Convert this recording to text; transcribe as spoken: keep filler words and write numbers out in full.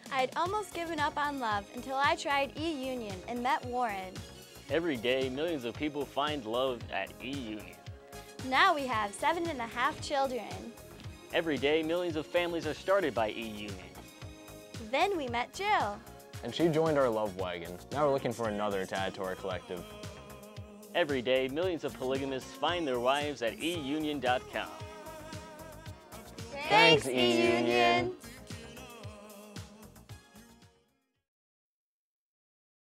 I'd almost given up on love until I tried e-union and met Warren. Every day, millions of people find love at e-union. Now we have seven and a half children. Every day, millions of families are started by e-union. Then we met Jill. And she joined our love wagon. Now we're looking for another to add to our collective. Every day, millions of polygamists find their wives at e union dot com. Thanks, e-union.